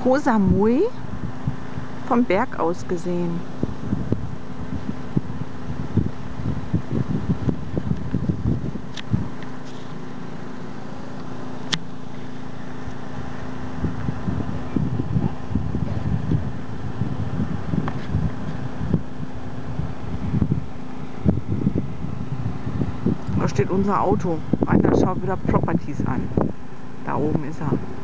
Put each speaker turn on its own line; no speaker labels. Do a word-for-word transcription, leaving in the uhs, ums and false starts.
Koh Samui vom Berg aus gesehen. Da steht unser Auto. Einer schaut wieder Properties an. Da oben ist er.